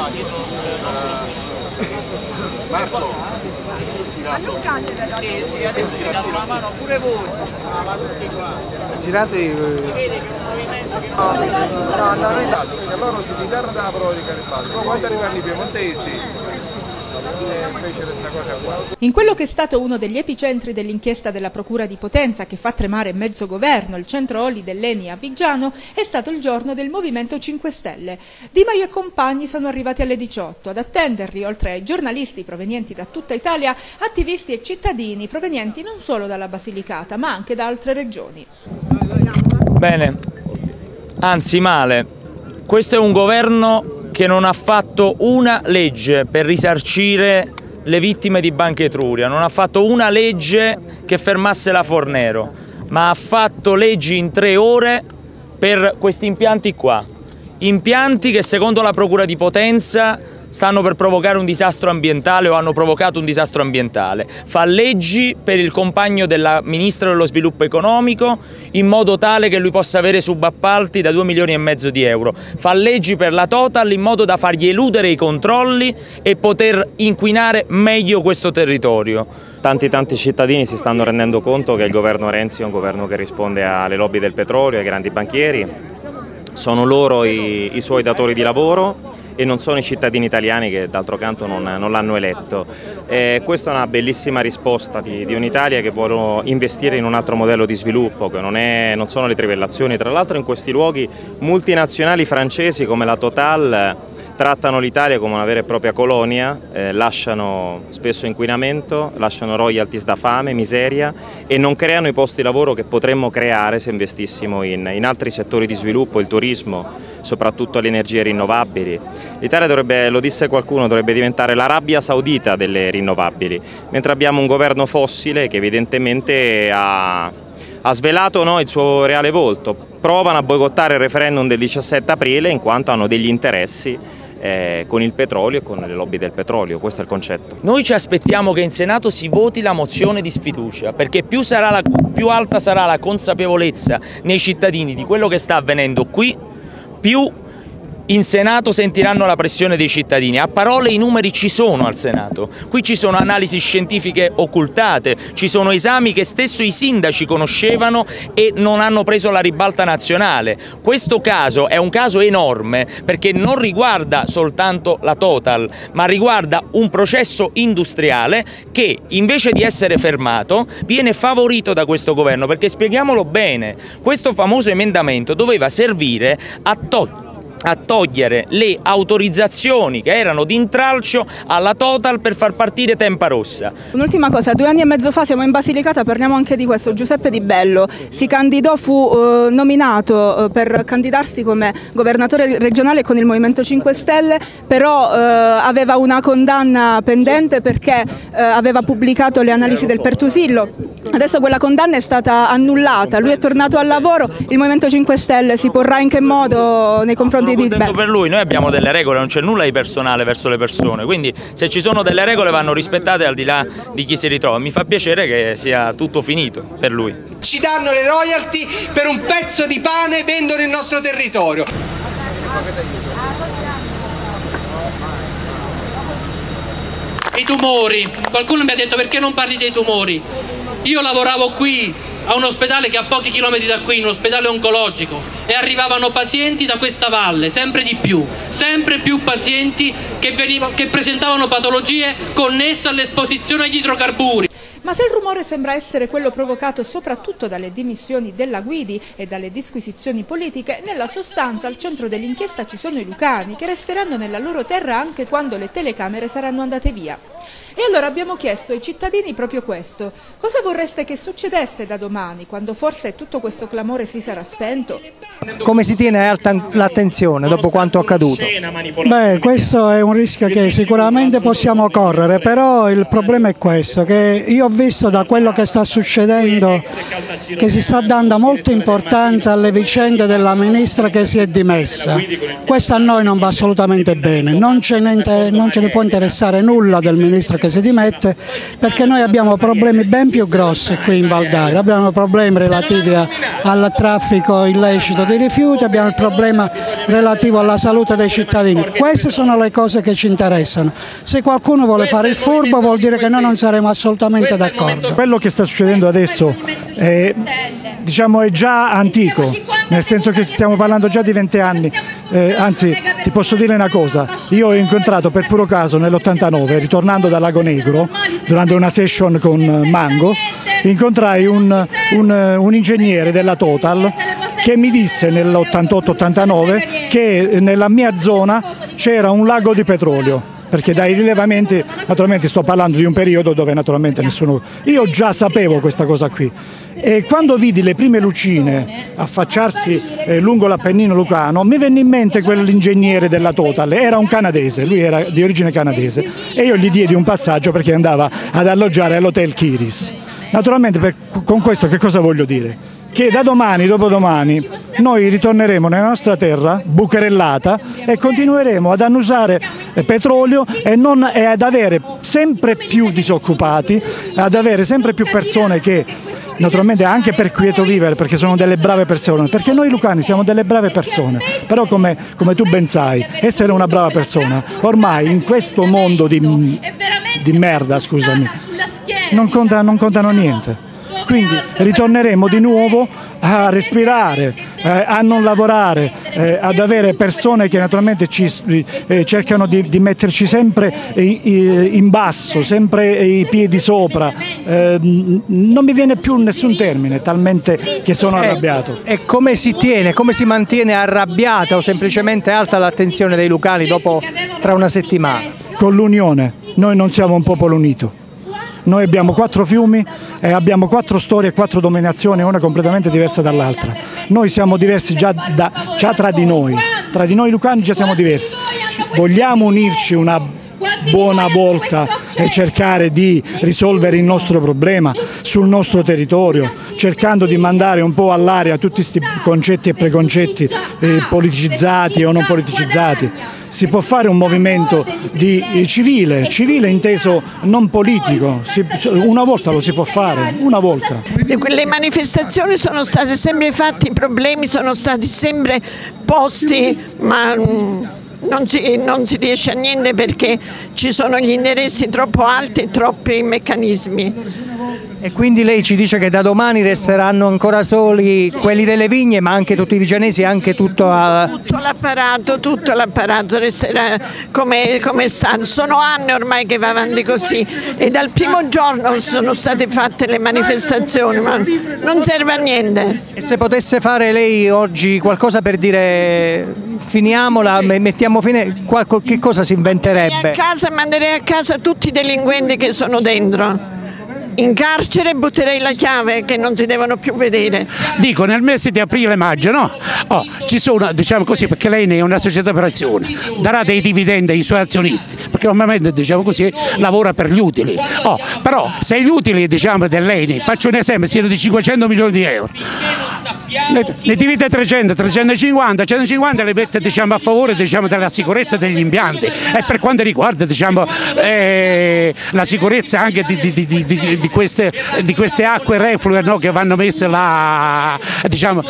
dietro il nostro striscione. Marco, sì, adesso ci date una mano pure voi. Girate. Si vede che è un movimento che non... perché loro si ritarda dalla prova di Garibaldi, poi quando arrivano i piemontesi fecero questa cosa qua. In quello che è stato uno degli epicentri dell'inchiesta della Procura di Potenza, che fa tremare mezzo governo, il centro Olli dell'Eni a Viggiano, è stato il giorno del Movimento 5 Stelle. Di Maio e compagni sono arrivati alle 18. Ad attenderli, oltre ai giornalisti provenienti da tutta Italia, attivisti e cittadini provenienti non solo dalla Basilicata, ma anche da altre regioni. Bene, anzi male. Questo è un governo che non ha fatto una legge per risarcire le vittime di Banca Etruria, non ha fatto una legge che fermasse la Fornero, ma ha fatto leggi in 3 ore per questi impianti qua. Impianti che secondo la Procura di Potenza stanno per provocare un disastro ambientale o hanno provocato un disastro ambientale. Fa leggi per il compagno della Ministra dello Sviluppo Economico in modo tale che lui possa avere subappalti da 2,5 milioni di euro. Fa leggi per la Total in modo da fargli eludere i controlli e poter inquinare meglio questo territorio. Tanti cittadini si stanno rendendo conto che il governo Renzi è un governo che risponde alle lobby del petrolio, ai grandi banchieri. Sono loro i suoi datori di lavoro e non sono i cittadini italiani che d'altro canto non l'hanno eletto. Questa è una bellissima risposta di un'Italia che vuole investire in un altro modello di sviluppo, che non sono le trivellazioni. Tra l'altro in questi luoghi multinazionali francesi come la Total trattano l'Italia come una vera e propria colonia, lasciano spesso inquinamento, lasciano royalties da fame, miseria e non creano i posti di lavoro che potremmo creare se investissimo in altri settori di sviluppo, il turismo, soprattutto le energie rinnovabili. L'Italia dovrebbe, lo disse qualcuno, dovrebbe diventare l'Arabia Saudita delle rinnovabili, mentre abbiamo un governo fossile che evidentemente ha svelato il suo reale volto. Provano a boicottare il referendum del 17 aprile in quanto hanno degli interessi con il petrolio e con le lobby del petrolio, questo è il concetto. Noi ci aspettiamo che in Senato si voti la mozione di sfiducia, perché più alta sarà la consapevolezza nei cittadini di quello che sta avvenendo qui, più in Senato sentiranno la pressione dei cittadini. A parole i numeri ci sono al Senato, qui ci sono analisi scientifiche occultate, ci sono esami che stesso i sindaci conoscevano e non hanno preso la ribalta nazionale. Questo caso è un caso enorme perché non riguarda soltanto la Total, ma riguarda un processo industriale che invece di essere fermato viene favorito da questo governo, perché spieghiamolo bene, questo famoso emendamento doveva servire a togliere le autorizzazioni che erano di intralcio alla Total per far partire Tempa Rossa. Un'ultima cosa, 2 anni e mezzo fa siamo in Basilicata, parliamo anche di questo. Giuseppe Di Bello si candidò, fu nominato per candidarsi come governatore regionale con il Movimento 5 Stelle, però aveva una condanna pendente perché aveva pubblicato le analisi del Pertusillo. Adesso quella condanna è stata annullata, lui è tornato al lavoro, il Movimento 5 Stelle si porrà in che modo nei confronti di Di Bello? Per lui, noi abbiamo delle regole, non c'è nulla di personale verso le persone, quindi se ci sono delle regole vanno rispettate al di là di chi si ritrova. Mi fa piacere che sia tutto finito per lui. Ci danno le royalty per un pezzo di pane, vendono il nostro territorio. I tumori, qualcuno mi ha detto perché non parli dei tumori? Io lavoravo qui a un ospedale che a pochi chilometri da qui, un ospedale oncologico, e arrivavano pazienti da questa valle, sempre più pazienti che presentavano patologie connesse all'esposizione agli idrocarburi. Ma se il rumore sembra essere quello provocato soprattutto dalle dimissioni della Guidi e dalle disquisizioni politiche, nella sostanza al centro dell'inchiesta ci sono i lucani che resteranno nella loro terra anche quando le telecamere saranno andate via. E allora abbiamo chiesto ai cittadini proprio questo: cosa vorreste che succedesse da domani, quando forse tutto questo clamore si sarà spento? Come si tiene alta l'attenzione dopo quanto accaduto? Beh, questo è un rischio che sicuramente possiamo correre, però il problema è questo, che io ho visto da quello che sta succedendo che si sta dando molta importanza alle vicende della ministra che si è dimessa. Questo a noi non va assolutamente bene, non ce ne può interessare nulla del ministro che si dimette, perché noi abbiamo problemi ben più grossi qui in Val d'Agri, abbiamo problemi relativi al traffico illecito di rifiuti, abbiamo il problema relativo alla salute dei cittadini. Queste sono le cose che ci interessano. Se qualcuno vuole fare il furbo vuol dire che noi non saremo assolutamente d'accordo. Quello che sta succedendo adesso è già antico, nel senso che stiamo parlando già di 20 anni, anzi ti posso dire una cosa, io ho incontrato per puro caso nell'89, ritornando da Lago Negro, durante una session con Mango, incontrai un ingegnere della Total che mi disse nell'88-89 che nella mia zona c'era un lago di petrolio. Perché dai rilevamenti, naturalmente sto parlando di un periodo dove naturalmente nessuno... Io già sapevo questa cosa qui e quando vidi le prime lucine affacciarsi lungo l'Appennino lucano mi venne in mente quell'ingegnere della Total, era un canadese, lui era di origine canadese e io gli diedi un passaggio perché andava ad alloggiare all'Hotel Kiris. Naturalmente con questo che cosa voglio dire? Che da domani, dopodomani, noi ritorneremo nella nostra terra bucherellata e continueremo ad annusare petrolio e ad avere sempre più disoccupati, ad avere sempre più persone che naturalmente anche per quieto vivere, perché sono delle brave persone, perché noi lucani siamo delle brave persone, però come tu ben sai, essere una brava persona, ormai in questo mondo di merda, scusami, non contano niente. Quindi ritorneremo di nuovo a respirare, a non lavorare, ad avere persone che naturalmente cercano di metterci sempre in basso, sempre i piedi sopra. Non mi viene più nessun termine, talmente che sono arrabbiato. E come si mantiene arrabbiata o semplicemente alta l'attenzione dei lucani dopo tra una settimana? Con l'unione, noi non siamo un popolo unito. Noi abbiamo 4 fiumi e abbiamo 4 storie e 4 dominazioni, una completamente diversa dall'altra. Noi siamo diversi già tra di noi lucani già siamo diversi. Vogliamo unirci una buona volta e cercare di risolvere il nostro problema sul nostro territorio, cercando di mandare un po' all'aria tutti questi concetti e preconcetti politicizzati o non politicizzati. Si può fare un movimento civile inteso non politico, una volta lo si può fare, una volta. Le manifestazioni sono state sempre fatte, i problemi sono stati sempre posti, ma non si riesce a niente perché ci sono gli interessi troppo alti e troppi meccanismi. E quindi lei ci dice che da domani resteranno ancora soli quelli delle vigne, ma anche tutti i vicenesi, anche tutto l'apparato resterà come è stato. Sono anni ormai che va avanti così e dal primo giorno sono state fatte le manifestazioni, ma non serve a niente. E se potesse fare lei oggi qualcosa per dire finiamola, mettiamo fine, che cosa si inventerebbe? Manderei a casa tutti i delinquenti che sono dentro. In carcere butterei la chiave, che non si devono più vedere. Dico, nel mese di aprile-maggio, no? Ci sono, diciamo così, perché l'ENI è una società per azioni, darà dei dividendi ai suoi azionisti, perché normalmente, diciamo così, lavora per gli utili. Però se gli utili, diciamo, dell'ENI, faccio un esempio, siano di 500 milioni di euro, ne divide 300, 350, 150 le mette, diciamo, a favore, diciamo, della sicurezza degli impianti e per quanto riguarda, diciamo, la sicurezza anche di queste acque reflue, no, che vanno messe là, diciamo,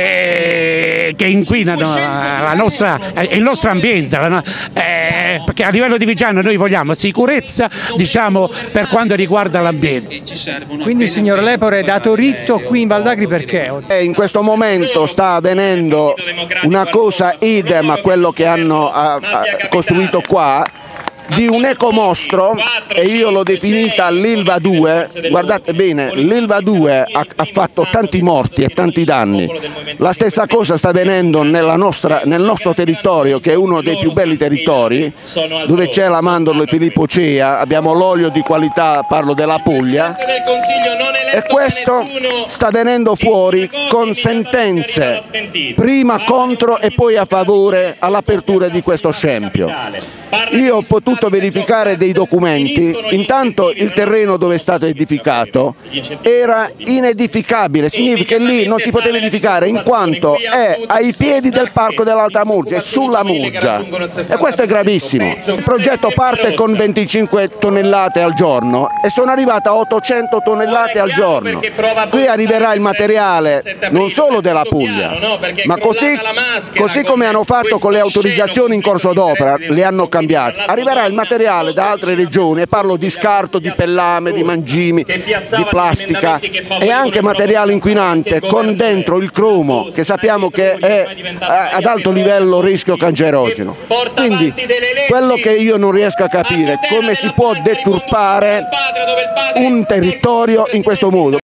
che inquinano il nostro ambiente, perché a livello di Viggiano noi vogliamo sicurezza, diciamo, per quanto riguarda l'ambiente. Quindi signor Lepore, dato ritto qui in Val d'Agri perché? In questo momento sta avvenendo una cosa idem a quello che hanno costruito qua, di un ecomostro, e io l'ho definita l'Ilva 2, guardate bene, l'Ilva 2 ha fatto tanti morti e tanti danni. La stessa cosa sta avvenendo nel nostro territorio, che è uno dei più belli territori, dove c'è la mandorla di Filippo Cea, abbiamo l'olio di qualità, parlo della Puglia, E questo sta venendo fuori con sentenze, prima contro e poi a favore all'apertura di questo scempio. Io ho potuto verificare dei documenti, intanto il terreno dove è stato edificato era inedificabile, significa che lì non si poteva edificare in quanto è ai piedi del parco dell'Alta Murgia, è sulla Murgia, e questo è gravissimo. Il progetto parte con 25 tonnellate al giorno e sono arrivate a 800 tonnellate al giorno. Qui arriverà il materiale non solo della Puglia, ma così come hanno fatto con le autorizzazioni in corso d'opera, le hanno cambiate. Arriverà il materiale da altre regioni, e parlo di scarto, di pellame, di mangimi, di plastica e anche materiale inquinante con dentro il cromo, che sappiamo che è ad alto livello rischio cancerogeno. Quindi quello che io non riesco a capire è come si può deturpare un territorio in questo modo.